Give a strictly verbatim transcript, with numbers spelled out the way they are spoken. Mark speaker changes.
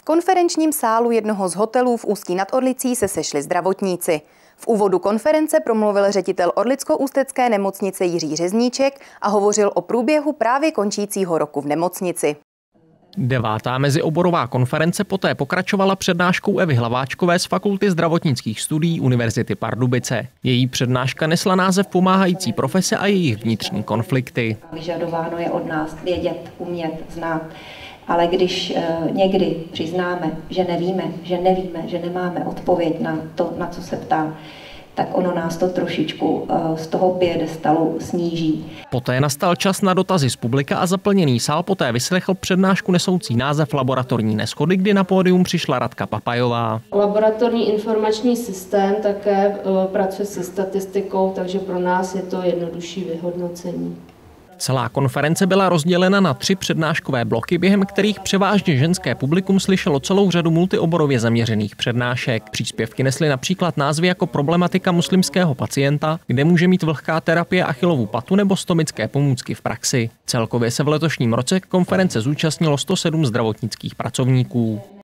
Speaker 1: konferenčním sálu jednoho z hotelů v Ústí nad Orlicí se sešli zdravotníci. V úvodu konference promluvil ředitel Orlicko-ústecké nemocnice Jiří Řezníček a hovořil o průběhu právě končícího roku v nemocnici.
Speaker 2: Devátá mezioborová konference poté pokračovala přednáškou Evy Hlaváčkové z Fakulty zdravotnických studií Univerzity Pardubice. Její přednáška nesla název Pomáhající profese a jejich vnitřní konflikty.
Speaker 3: Vyžadováno je od nás vědět, umět, znát. Ale když uh, někdy přiznáme, že nevíme, že nevíme, že nemáme odpověď na to, na co se ptá, tak ono nás to trošičku uh, z toho piedestalu sníží.
Speaker 2: Poté nastal čas na dotazy z publika a zaplněný sál poté vyslechl přednášku nesoucí název Laboratorní neshody, kdy na pódium přišla Radka Papajová.
Speaker 4: Laboratorní informační systém také uh, pracuje se statistikou, takže pro nás je to jednodušší vyhodnocení.
Speaker 2: Celá konference byla rozdělena na tři přednáškové bloky, během kterých převážně ženské publikum slyšelo celou řadu multioborově zaměřených přednášek. Příspěvky nesly například názvy jako problematika muslimského pacienta, kde může mít vlhká terapie Achillovu patu nebo stomické pomůcky v praxi. Celkově se v letošním roce konference zúčastnilo sto sedm zdravotnických pracovníků.